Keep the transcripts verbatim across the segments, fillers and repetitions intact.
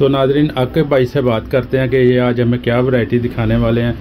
तो नाज़रीन आकिब भाई से बात करते हैं कि ये आज हमें क्या वैरायटी दिखाने वाले हैं।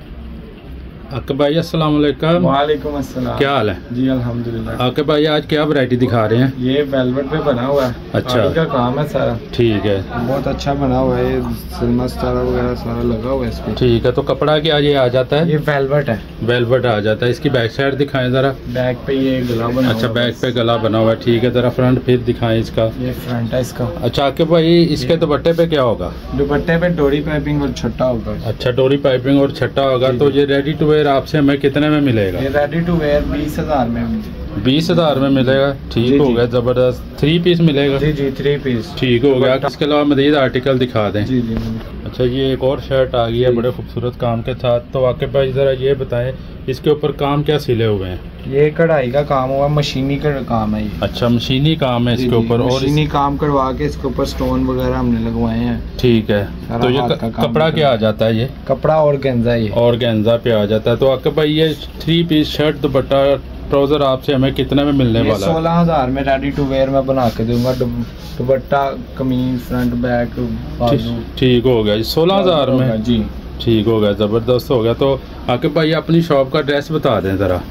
आकिब भाई अस्सलाम वालेकुम। वालेकुम अस्सलाम। क्या हाल है? जी अल्हम्दुलिल्लाह। आकिब भाई आज क्या वैरायटी दिखा रहे हैं? ये वेलवेट पे बना हुआ है। अच्छा, आरी का काम है सारा। ठीक है, बहुत अच्छा बना हुआ है। ये सिल्मा सितारा वगैरह सारा लगा हुआ है इस पे। ठीक है। तो कपड़ा क्या ये आ जाता है? ये वेलवेट है। वेलवेट आ जाता है। इसकी बैक साइड दिखाएं जरा। बैक पे ये गला बना अच्छा, हुआ बैक पे गला बना हुआ है, ठीक है। जरा फ्रंट फिर दिखाएं इसका। ये फ्रंट है इसका। अच्छा आकिब भाई इसके दुपट्टे पे क्या होगा? दुपट्टे पे डोरी पाइपिंग और छट्टा होगा। अच्छा, डोरी पाइपिंग और छट्टा होगा। तो ये रेडी टू वेयर आपसे हमें कितने में मिलेगा? ये रेडी टू वेयर बीस हजार में। बीस हजार में मिलेगा, ठीक हो गया, जबरदस्त। थ्री पीस मिलेगा? जी जी थ्री पीस, ठीक हो गया। इसके अलावा मजीद आर्टिकल दिखा दें। जी जी। अच्छा, ये एक और शर्ट आ गई है बड़े खूबसूरत काम के साथ। तो आकिब भाई जरा ये बताएं इसके ऊपर काम क्या सिले हुए हैं? ये कढ़ाई का काम हुआ, मशीनी का काम है ये। अच्छा, मशीनी काम है इसके ऊपर। और मशीनी काम करवा के इसके ऊपर स्टोन वगैरह हमने लगवाए हैं। ठीक है। तो ये कपड़ा क्या आ जाता है? ये कपड़ा और गेंजा ये और गेंजा पे आ जाता है। तो आकिब भाई ये three piece shirt dupatta trouser आपसे हमें कितने में मिलने वाला है? सोलह हजार में रेडी टू वेयर में बना के दूंगा। दुपट्टा, कमीज, फ्रंट, बैक, बाजू। ठीक हो गया, सोलह हजार में। जी ठीक हो गया, जबरदस्त हो गया। तो आकिब भाई अपनी शॉप का एड्रेस बता दें जरा।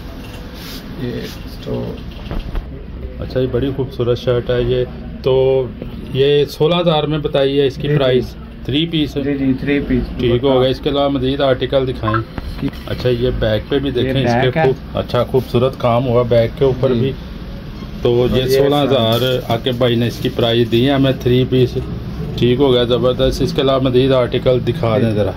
ये तो अच्छा, ये बड़ी खूबसूरत शर्ट है ये। तो ये सोलह हजार में बताइए इसकी प्राइस। थ्री पीस है? जी जी थ्री पीस। ठीक हो गया। इसके अलावा मजीद आर्टिकल दिखाएं। अच्छा, ये बैक पे भी देखें, इसके खूब अच्छा खूबसूरत काम हुआ बैक के ऊपर भी। तो ये सोलह हजार आकिब भाई ने इसकी प्राइस दी है हमें, थ्री पीस। ठीक हो गया, ज़बरदस्त। इसके अलावा मजीद आर्टिकल दिखा दें ज़रा।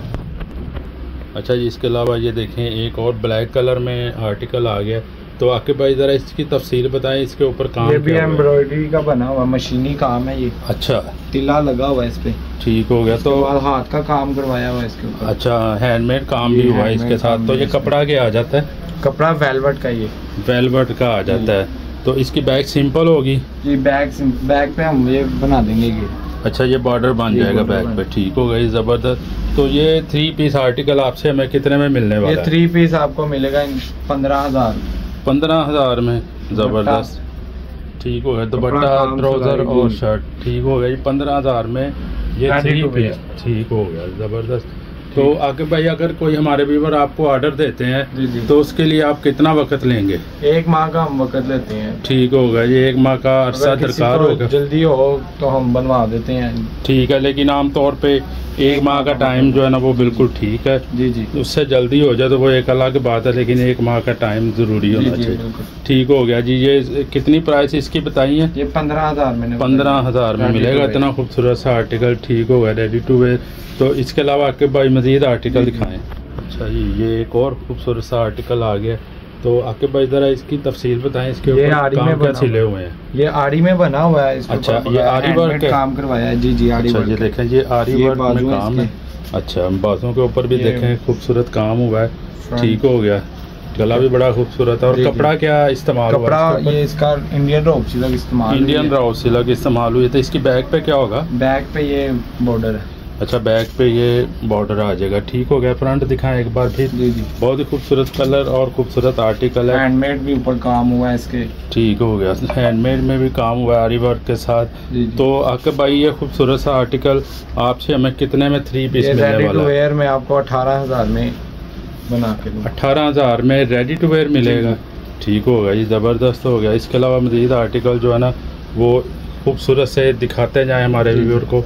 अच्छा जी, इसके अलावा ये देखें एक और ब्लैक कलर में आर्टिकल आ गया। तो आकिब भाई ज़रा इसकी तफसील बताएं, इसके ऊपर काम ये भी एम्ब्रॉयडरी का बना हुआ, मशीनी काम है ये। अच्छा, तिला लगा हुआ है इस पे। ठीक हो गया। तो हाथ का काम करवाया हुआ है इसके ऊपर। अच्छा, हैंडमेड काम भी हुआ है इसके साथ। तो ये कपड़ा क्या आ जाता है? कपड़ा वेलवेट का, ये वेलवेट का आ जाता है। तो इसकी बैक सिंपल होगी? जी, बैक बैक पे हम ये बना देंगे ये। अच्छा, ये बॉर्डर बन जाएगा बैक पे। ठीक हो गई, ज़बरदस्त। तो ये थ्री पीस आर्टिकल आपसे हमें कितने में मिलने वाला है? ये थ्री पीस आपको मिलेगा पंद्रह हजार पंद्रह हजार में। ज़बरदस्त, ठीक हो गया। दुपट्टा, ट्राउजर और शर्ट, ठीक हो गया। ये पंद्रह हजार में ये थ्री पीस, ठीक हो गया, ज़बरदस्त। तो आकिब भाई अगर कोई हमारे व्यूअर आपको ऑर्डर देते हैं तो उसके लिए आप कितना वक्त लेंगे? एक माह का हम वक्त लेते हैं। ठीक होगा, ये एक माह का अरसा दरकार होगा। जल्दी हो तो हम बनवा देते हैं। ठीक है, लेकिन आमतौर पे एक माह का टाइम जो है ना वो बिल्कुल ठीक है। जी जी, उससे जल्दी हो जाए तो वो एक अलग बात है, लेकिन एक माह का टाइम जरूरी होना चाहिए। ठीक हो गया जी। ये कितनी प्राइस इसकी बताई है? ये पंद्रह हजार में। पंद्रह हजार में मिलेगा इतना खूबसूरत सा आर्टिकल। ठीक हो गया, रेडी टू वेयर। तो इसके अलावा आकिब भाई मजीद आर्टिकल दिखाएं। अच्छा जी, ये एक और खूबसूरत सा आर्टिकल आ गया। तो आकिब भाई जरा इसकी तफसील बताएं, इसके ऊपर काम क्या सिले हुए हैं? ये आरी में बना हुआ है। अच्छा, ये आरी वर्क काम करवाया है। जी जी, आरी वर्क। ये देखें, ये आरी वर्क में काम है। अच्छा, बाजों के ऊपर भी देखें खूबसूरत काम हुआ है। ठीक हो गया, गला भी बड़ा खूबसूरत है। और कपड़ा क्या इस्तेमाल हुआ? कपड़ा ये इसका इंडियन रॉ सिल्क इस्तेमाल इंडियन रॉ सिल्क इस्तेमाल हुई। तो इसकी बैक पे क्या होगा? बैक पे ये बॉर्डर है। अच्छा, बैक पे ये बॉर्डर आ जाएगा। ठीक हो गया। फ्रंट दिखाएं एक बार फिर। जी जी, बहुत ही खूबसूरत कलर और खूबसूरत आर्टिकल है। हैंडमेड भी ऊपर काम हुआ है इसके। ठीक हो गया, हैंडमेड में भी काम हुआ है आरी वर्क के साथ। जी जी। तो आकिब भाई ये खूबसूरत सा आर्टिकल आपसे हमें कितने में थ्री पीस मिलने वाला है? रेडी टू वेयर में आपको अठारह हजार में बना के। अठारह हजार में रेडी टू वेयर मिलेगा। ठीक होगा, ये ज़बरदस्त हो गया। इसके अलावा मज़ीद आर्टिकल जो है ना वो खूबसूरत से दिखाते जाएं हमारे व्यूअर को।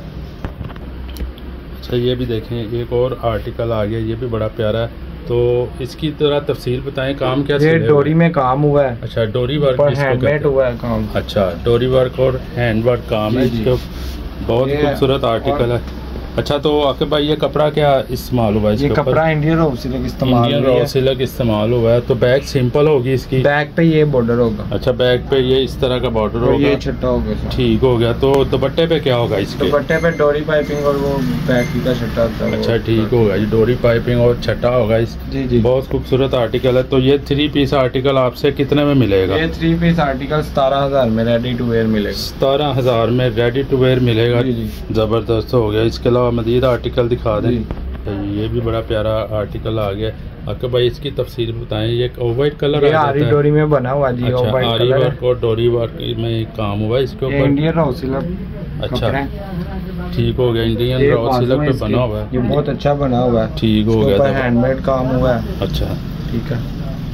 अच्छा, ये भी देखें एक और आर्टिकल आ गया, ये भी बड़ा प्यारा है। तो इसकी तरह तफसील बताएं, काम क्या? ये डोरी में काम हुआ है। अच्छा, डोरी वर्क हैंडमेड हुआ है काम। अच्छा, डोरी वर्क और हैंड वर्क काम है इसके। बहुत खूबसूरत आर्टिकल है। अच्छा, तो आकिब भाई ये कपड़ा क्या इस्तेमाल हुआ है? ये कपड़ा इंडियन रॉ सिल्क इस्तेमाल इंडियन रॉ सिल्क इस्तेमाल हुआ है। तो बैक सिंपल होगी इसकी? बैक पे ये बॉर्डर होगा। अच्छा, बैक पे ये इस तरह का बॉर्डर होगा, ये छट्टा होगा। ठीक हो गया। तो दुपट्टे पे क्या होगा इसके? दुपट्टे पे डोरी पाइपिंग और वो बैक का छट्टा होता है। अच्छा, ठीक होगा, ये डोरी पाइपिंग और छट्टा होगा इस। जी जी, बहुत खूबसूरत आर्टिकल है। तो ये थ्री पीस आर्टिकल आपसे कितने में मिलेगा? ये थ्री पीस आर्टिकल सतारह हजार में रेडी टू वेयर मिलेगा। सतारह हजार में रेडी टू वेयर मिलेगा। जबरदस्त हो गया। इसके अलावा मजीद आर्टिकल दिखा दें। तो ये भी बड़ा प्यारा आर्टिकल आ गया। आपके भाई इसकी तफसीर बताएं। ये वाइट कलर ये आरी डोरी में बना हुआ जी। अच्छा, आरी वर्क और डोरी वर्क में काम हुआ इसके ऊपर। Indian raw silk. अच्छा, ठीक हो गया। इंडियन रॉ सिल्क पे बना हुआ है। ये बहुत अच्छा बना हुआ है। ठीक हो गया। हैंडमेड काम हुआ है। अच्छा, ठीक है।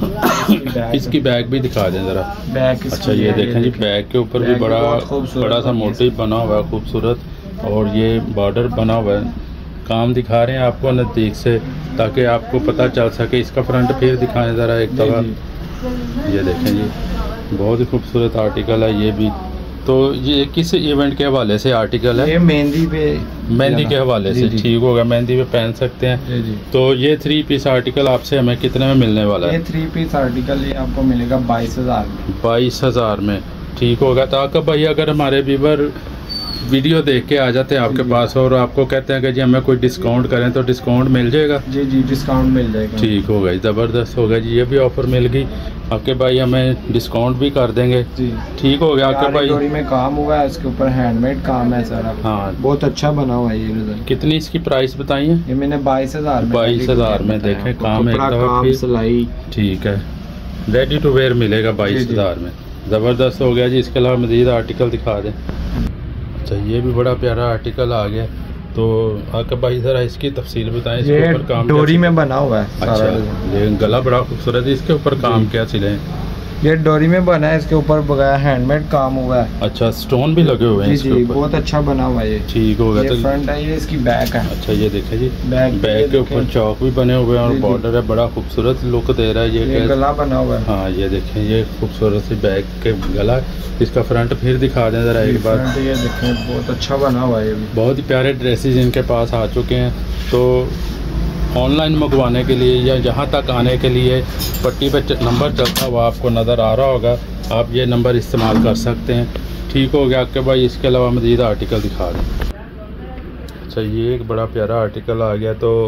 इसकी बैग भी दिखा दें जरा। बैग अच्छा, ये देखें जी, बैग के ऊपर भी बड़ा बड़ा सा मोटिव बना हुआ है खूबसूरत, और ये बॉर्डर बना हुआ है। काम दिखा रहे हैं आपको नज़दीक से ताकि आपको पता चल सके। इसका फ्रंट फिर दिखाएं ज़रा एक दफ़ा। ये देखें जी, बहुत ही खूबसूरत आर्टिकल है ये भी। तो ये किस इवेंट के हवाले से आर्टिकल है? ये मेहंदी पे, मेहंदी के हवाले से। ठीक होगा, मेहंदी पे पहन सकते हैं। जी जी। तो ये थ्री पीस आर्टिकल आपसे हमें कितने में मिलने वाला है? ये थ्री पीस आर्टिकल ये आपको मिलेगा बाईस हज़ार में। बाईस हज़ार में, ठीक होगा। तो आपका भाई अगर हमारे व्यूवर वीडियो देख के आ जाते हैं आपके पास और आपको कहते हैं कि जी हमें कोई डिस्काउंट करें, तो डिस्काउंट मिल जाएगा? जी जी, डिस्काउंट मिल जाएगा। ठीक होगा, ज़बरदस्त होगा जी। ये भी ऑफर मिल गई आपके भाई, हमें डिस्काउंट भी कर देंगे जी। ठीक हो गया आपके भाई। डोरी में काम हुआ है, इसके ऊपर हैंडमेड काम है सारा। हाँ, बहुत अच्छा बना हुआ है ये। कितनी इसकी प्राइस बताइए? ये मैंने बाईस हजार बाईस हजार में देखें काम है, काम सिलाई। ठीक है, रेडी टू वेयर मिलेगा बाईस हजार में। ज़बरदस्त हो गया जी। इसके अलावा मज़ीद आर्टिकल दिखा दें। अच्छा, ये भी बड़ा प्यारा आर्टिकल आ गया। तो आपका भाई ज़रा इसकी तफसील बताएं। इसके ऊपर काम डोरी में बना हुआ है। अच्छा, लेकिन गला बड़ा खूबसूरत है। इसके ऊपर काम क्या सिले? ये डोरी में बना है, इसके ऊपर बगैर हैंडमेड काम हुआ है। अच्छा, स्टोन भी लगे हुए हैं इसके ऊपर। बहुत अच्छा बना हुआ है ये। ठीक होगा। ये फ्रंट है, ये इसकी बैक है। अच्छा, ये देखें जी, बैक बैक के ऊपर चौक भी बने हुए हैं और बॉर्डर है, बड़ा खूबसूरत लुक दे रहा है ये। ये गला बना हुआ है। हाँ, ये देखें, ये खूबसूरत सी बैक के गला। इसका फ्रंट फिर दिखा दें जरा एक बार। ये देखें, बहुत अच्छा बना हुआ है ये भी। बहुत ही प्यारे ड्रेसेस इनके पास आ चुके हैं। तो ऑनलाइन मंगवाने के लिए या जहाँ तक आने के लिए पट्टी पे नंबर चलता हुआ आपको नज़र आ रहा होगा, आप ये नंबर इस्तेमाल कर सकते हैं। ठीक हो गया आपके भाई। इसके अलावा मज़ीद आर्टिकल दिखा दें। अच्छा, ये एक बड़ा प्यारा आर्टिकल आ गया। तो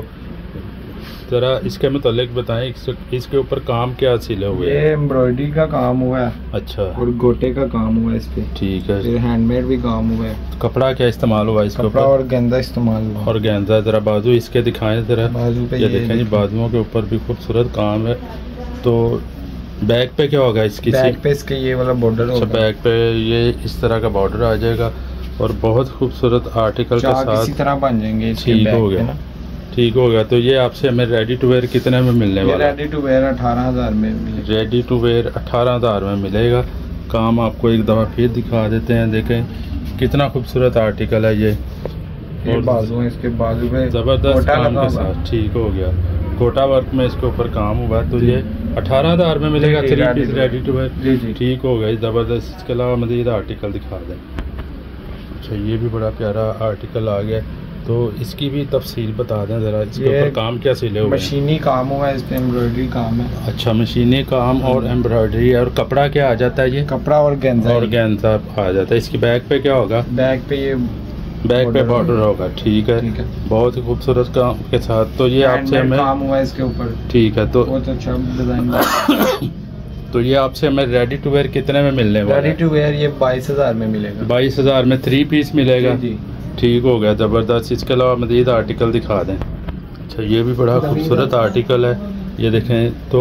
ज़रा इसके मुतालिक बताएं, इस, इसके ऊपर काम क्या सिले हुए? ये एम्ब्रॉयडरी का काम हुआ है। अच्छा, और गोटे का काम हुआ है इस पे। ठीक है। फिर हैंडमेड भी काम हुआ है। कपड़ा क्या इस्तेमाल हुआ इसके ऊपर? और गेंदा इस्तेमाल हुआ। और गेंदा। ज़रा बाजू इसके दिखाएं ज़रा। बाजू पे ये देखें जी, बाजुओं के ऊपर भी खूबसूरत काम है। तो बैक पे क्या होगा इसकी? बैक पे इसके ये वाला बॉर्डर होगा। बैक पे ये इस तरह का बॉर्डर आ जाएगा और बहुत खूबसूरत आर्टिकल के साथ इसी तरह बन जाएंगे। ठीक हो गया, ठीक हो गया। तो ये आपसे हमें रेडी टू वेयर कितने में मिलने वाला है? रेडी टू वेयर अठारह हजार में मिलेगा। रेडी टू वेयर अठारह हजार में मिलेगा। काम आपको एक दफ़ा फिर दिखा देते हैं। देखें कितना खूबसूरत आर्टिकल है ये। और बाजू है, इसके बाजू में ज़बरदस्त काम के साथ। ठीक हो गया, कोटा वर्क में इसके ऊपर काम हुआ। तो ये अठारह हजार में मिलेगा three piece ready to wear. ठीक हो गया, ज़बरदस्त। इसके अलावा मज़ीद आर्टिकल दिखा दें। अच्छा, ये भी बड़ा प्यारा आर्टिकल आ गया। तो इसकी भी तफसील बता दें ज़रा। इसके ऊपर काम क्या सिले हुए? मशीनी काम हुआ है, इस पे एम्ब्रॉयडरी काम है। अच्छा, मशीनी काम और एम्ब्रॉयडरी। और कपड़ा क्या आ जाता है ये? कपड़ा और गेंदा। और गेंदा आ जाता है। इसकी बैक पे क्या होगा? बैक पे ये बैक पे बॉर्डर होगा। ठीक है, ठीक है। बहुत ही खूबसूरत काम के साथ। तो ये आपसे हमें काम हुआ है इसके ऊपर। ठीक है। तो बहुत अच्छा डिजाइन। तो ये आपसे हमें रेडी टू वेयर कितने में मिलने वाला है? रेडी टू वेयर ये बाईस हजार में मिलेगा। बाईस हजार में थ्री पीस मिलेगा। जी, ठीक हो गया, ज़बरदस्त। इसके अलावा मज़ीद आर्टिकल दिखा दें। अच्छा, ये भी बड़ा खूबसूरत आर्टिकल है। ये देखें, तो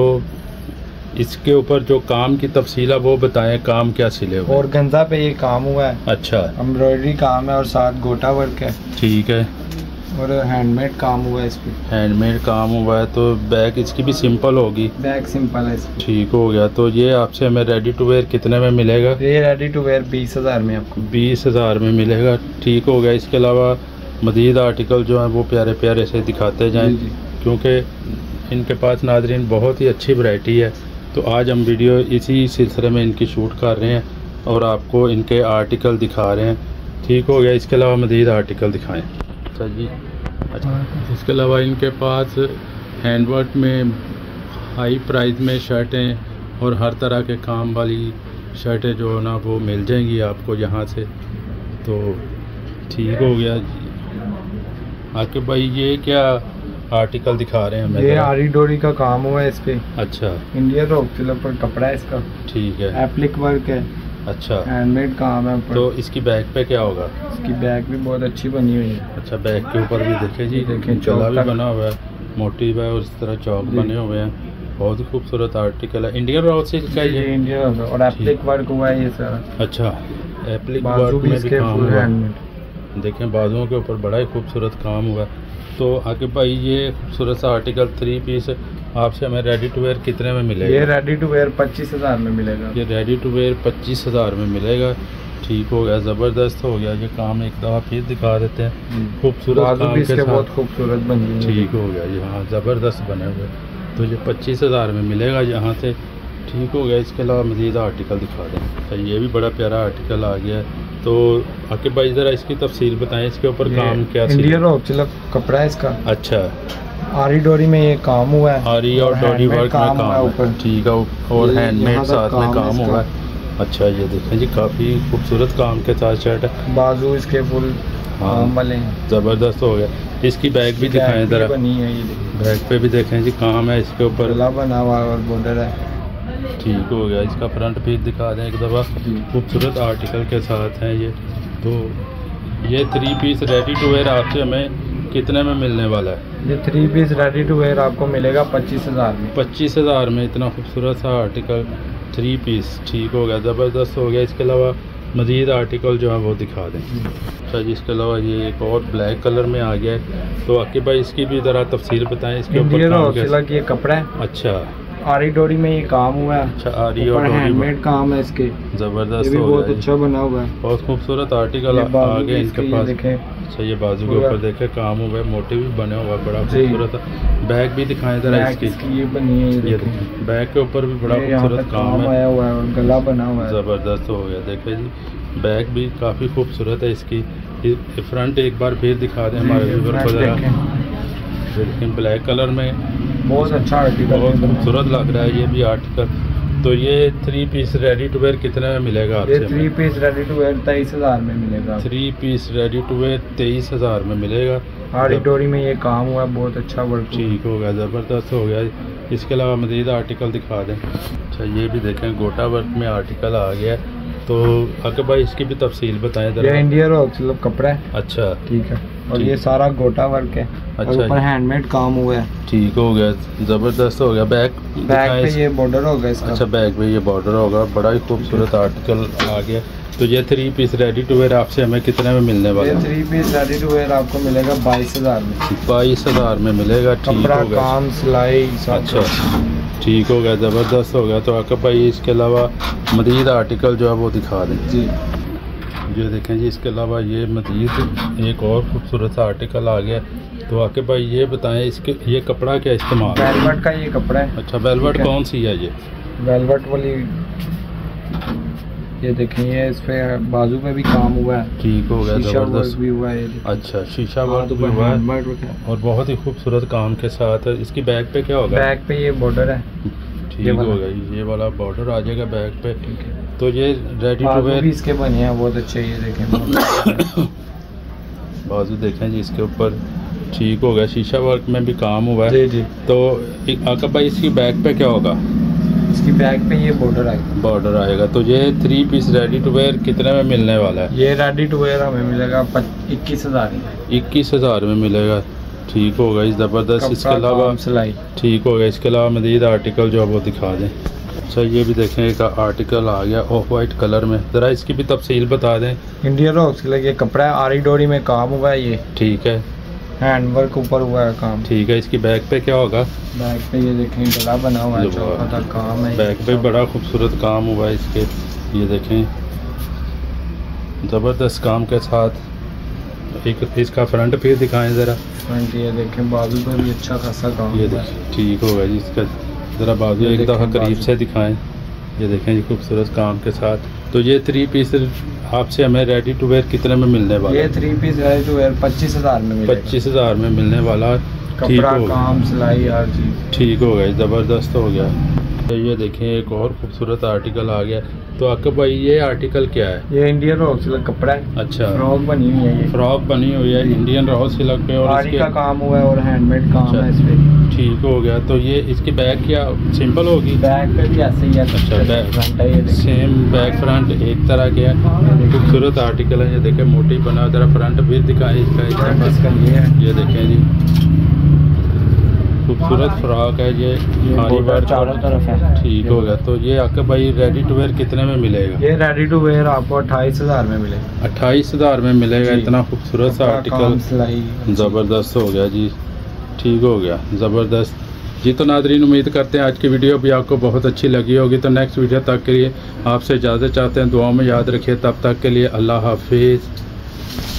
इसके ऊपर जो काम की तफसील है वो बताएं, काम क्या सिले हुए? और गंजा पे ये काम हुआ है। अच्छा, एम्ब्रॉयडरी काम है और साथ गोटा वर्क है। ठीक है। और हैंडमेड काम हुआ है इस पे। हैंडमेड काम हुआ है। तो बैक इसकी भी सिंपल होगी? बैक सिंपल है इसकी। ठीक हो गया। तो ये आपसे हमें रेडी टू वेयर कितने में मिलेगा? ये रेडी टू वेयर बीस हजार में आपको। बीस हजार में मिलेगा। ठीक हो गया। इसके अलावा मज़ीद आर्टिकल जो हैं वो प्यारे प्यारे से दिखाते जाएं, क्योंकि इनके पास नाज़रीन बहुत ही अच्छी वैरायटी है। तो आज हम वीडियो इसी सिलसिले में इनकी शूट कर रहे हैं और आपको इनके आर्टिकल दिखा रहे हैं। ठीक हो गया। इसके अलावा मज़ीद आर्टिकल दिखाएं। अच्छा जी। अच्छा, इसके अलावा इनके पास हैंडवर्क में हाई प्राइस में शर्टें और हर तरह के काम वाली शर्टें जो है ना वो मिल जाएंगी आपको यहाँ से। तो ठीक हो गया। आपके भाई ये क्या आर्टिकल दिखा रहे हैं हमें? ये आरी डोरी का काम हुआ है इस पे। अच्छा, इंडियन रॉ सिल्क पर कपड़ा है इसका। ठीक है। एप्लिक वर्क है। अच्छा, हैंडमेड काम है ऊपर। तो इसकी बैक पे क्या होगा? इसकी बैक भी बहुत अच्छी बनी हुई है। अच्छा, बैक के ऊपर भी देखे जी, देखें गला भी तक। बना हुआ है, मोटिव है और इस तरह चौक बने हुए हैं। बहुत ही खूबसूरत आर्टिकल है। इंडियन रॉ सिल्क का ये इंडियन और एप्लिक वर्क हुआ है ये सारा। अच्छा, एप्लिक बाजू वर्क भी में भी इसके काम फुल हुआ है। हैंडमेड। देखें बाजुओं के ऊपर बड़ा ही खूबसूरत काम हुआ है। तो आगे भाई ये खूबसूरत सा आर्टिकल थ्री पीस आपसे हमें रेडी टू वेयर कितने में मिलेगा? ये रेडी टू वेयर पच्चीस हज़ार में मिलेगा। ये रेडी टू वेयर पच्चीस हज़ार में मिलेगा। ठीक हो गया, ज़बरदस्त हो गया। ये काम एक दफ़ा फिर दिखा देते हैं। खूबसूरत काम के साथ बहुत खूबसूरत बनी है। ठीक हो गया, यहाँ ज़बरदस्त बने हुए। तो ये पच्चीस हज़ार में मिलेगा यहाँ से। ठीक हो गया। इसके अलावा मज़ीद आर्टिकल दिखा दें। अच्छा, ये भी बड़ा प्यारा आर्टिकल आ गया है। तो आके भाई ज़रा इसकी तफसील बताएं, इसके ऊपर काम क्या? इंडियन रॉक कपड़ा है इसका। अच्छा, आरी डोरी में ये काम हुआ है। आरी और डोरी वर्क में काम है। ठीक है, और हैंडमेड साथ में काम हुआ है। अच्छा, ये देखें जी, काफ़ी खूबसूरत काम के साथ शर्ट है। बाजू इसके फुल काम वाले हैं। ज़बरदस्त हो गया। इसकी बैग भी दिखाएं ज़रा। बनी है ये, बैग पे भी देखें जी, काम है इसके ऊपर, गला बना हुआ और बॉर्डर है। ठीक हो गया। इसका फ्रंट भी दिखा दें एक दफ़ा। खूबसूरत आर्टिकल के साथ हैं ये। तो ये three piece ready to wear आपसे हमें कितने में मिलने वाला है? ये three piece ready to wear आपको मिलेगा पच्चीस हज़ार में। पच्चीस हज़ार में इतना खूबसूरत सा आर्टिकल थ्री पीस। ठीक हो गया, ज़बरदस्त हो गया। इसके अलावा मज़ीद आर्टिकल जो है वो दिखा दें। अच्छा जी, इसके अलावा ये एक और ब्लैक कलर में आ गया है। तो आके भाई इसकी भी ज़रा तफसील बताएं। इसके ऊपर काम कैसा? ये कपड़ा है। अच्छा, आरी डोरी में ये काम हुआ है। अच्छा, आरी और हैंडमेड काम है इसके। ज़बरदस्त भी हो बहुत गया, अच्छा बना हुआ है। बहुत खूबसूरत आर्टिकल आ गए इनके पास। देखें। अच्छा, ये बाजू के ऊपर देखे काम हुआ है, मोटिव भी बने हुआ है, बड़ा खूबसूरत। बैग भी दिखाएं जरा इसकी। ये बनी है, ये देखें, बैग के ऊपर भी बड़ा खूबसूरत काम है, आया हुआ है और गला बना हुआ है। ज़बरदस्त हो गया। देखे जी, बैग भी काफ़ी खूबसूरत है इसकी। फ्रंट एक बार फिर दिखा दें हमारे व्यूअर को जरा। लेकिन ब्लैक कलर में बहुत अच्छा आर्टिकल, बहुत खूबसूरत लग रहा है ये भी आर्टिकल। तो ये three piece ready to wear कितने में मिलेगा आपसे? ये three piece ready to wear तेईस हज़ार में मिलेगा। Three piece ready to wear तेईस हज़ार में मिलेगा। आरी डोरी में ये काम हुआ है, बहुत अच्छा वर्क। ठीक हो गया, ज़बरदस्त हो गया। इसके अलावा मज़ीद आर्टिकल दिखा दें। अच्छा, ये भी देखें, गोटा वर्क में आर्टिकल आ गया है। तो आके भाई इसकी भी तफसील बताएं जरा। ये इंडियन रॉक कपड़ा है। अच्छा, ठीक है, और ये सारा गोटा वर्क है। अच्छा, और ऊपर हैंडमेड काम हुआ है। ठीक हो गया, ज़बरदस्त हो गया। बैक बैक पे ये बॉर्डर होगा इसका। अच्छा, बैक पे ये बॉर्डर होगा। बड़ा ही खूबसूरत आर्टिकल आ गया। तो ये three piece ready to wear आपसे हमें कितने में मिलने वाला है? Three piece ready to wear आपको मिलेगा बाईस हज़ार में। बाईस हज़ार में मिलेगा। ठीक हो गया, काम सिलाई। अच्छा, ठीक हो गया, ज़बरदस्त हो गया। तो आके भाई इसके अलावा मज़ीद आर्टिकल जो है वो दिखा दें जी। ये देखें जी, इसके अलावा ये मज़ीद एक और खूबसूरत सा आर्टिकल आ गया। तो आके भाई ये बताएं, इसके ये कपड़ा क्या इस्तेमाल? वेलवेट का ये कपड़ा है। अच्छा, वेलवेट कौन सी है ये? वेलवेट वाली, ये देखें, ये इस पे बाजू पे भी काम हुआ है। ठीक हो गया, ज़बरदस्त भी हुआ है। अच्छा, शीशा वर्क भी हुआ है और बहुत ही खूबसूरत काम के साथ। इसकी बैक पे क्या होगा? बैक पे ये बॉर्डर है। ठीक हो गया, ये वाला बॉर्डर आ जाएगा बैक पे। तो ये रेडी टू वेयर भी इसके बने हैं, बहुत अच्छे। ये देखें, बाजू देखें जी इसके ऊपर। ठीक हो गया, शीशा वर्क में भी काम हुआ है। जी जी। तो आका भाई इसकी बैक पे क्या होगा? इसकी बैक पे ये बॉर्डर आएगा। बॉर्डर आएगा। तो ये three piece ready to wear कितने में मिलने वाला है? ये रेडी टू वेयर हमें मिलेगा इक्कीस हज़ार में। इक्कीस हज़ार में मिलेगा। ठीक हो गया, ज़बरदस्त। इसके अलावा सिलाई। ठीक हो गया। इसके अलावा मज़ीद आर्टिकल जो है वो दिखा दें। अच्छा, ये भी देखें, एक आर्टिकल आ गया ऑफ वाइट कलर में। ज़रा इसकी भी तफसील बता दें। इंडियन रॉक ये कपड़ा है, आरी डोरी में काम हुआ है। ये ठीक है, हैंड वर्क ऊपर हुआ है काम। ठीक है। इसकी बैक पे क्या होगा? बैक पे ये देखें, गला बना हुआ है, चौका काम है। बैक पे बड़ा खूबसूरत काम हुआ है इसके। ये देखें, ज़बरदस्त काम के साथ। एक इसका फ्रंट पे दिखाएं ज़रा। फ्रंट ये देखें, बाजू पे भी अच्छा खासा काम। ये देखें, ठीक होगा जी। इसका ज़रा बाजू एक दफ़ा करीब से दिखाएं। ये देखें जी, खूबसूरत काम के साथ। तो ये थ्री पीस आपसे हमें रेडी टू वेयर कितने में मिलने वाला? ये three piece ready to wear पच्चीस हज़ार में मिलेगा। पच्चीस हज़ार में मिलने वाला। कपड़ा, काम, सिलाई, हर चीज़। ठीक हो गया, ज़बरदस्त हो गया। तो ये देखें, एक और खूबसूरत आर्टिकल आ गया। तो आपका भाई ये आर्टिकल क्या है? ये इंडियन रॉ सिल्क कपड़ा है। अच्छा, फ्रॉक बनी हुई है। ये फ्रॉक बनी हुई है इंडियन रॉ सिल्क पे और आरी का काम हुआ है और हैंडमेड काम है इस पे। ठीक हो गया। तो ये इसकी बैक क्या सिंपल होगी? बैक पे भी ऐसे ही है। अच्छा, बैक फ्रंट है ये सेम बैक फ्रंट एक तरह के है। खूबसूरत आर्टिकल है ये, देखें मोटी बना, जरा फ्रंट भी दिखाएं इसका। इसका ये है, ये देखें जी, खूबसूरत फ्रॉक है ये, आरी वर्क चारों तरफ है। ठीक हो गया। तो ये आपके भाई रेडी टू वेयर कितने में मिलेगा? ये रेडी टू वेयर आपको अट्ठाईस हजार में मिलेगा। अट्ठाईस हजार में मिलेगा। इतना खूबसूरत सा आर्टिकल, ज़बरदस्त हो गया जी, ठीक हो गया, ज़बरदस्त जी। तो नादरीन, उम्मीद करते हैं आज की वीडियो भी आपको बहुत अच्छी लगी होगी। तो नेक्स्ट वीडियो तक के लिए आपसे इजाज़त चाहते हैं, दुआ में याद रखिए। तब तक के लिए अल्लाह हाफिज़।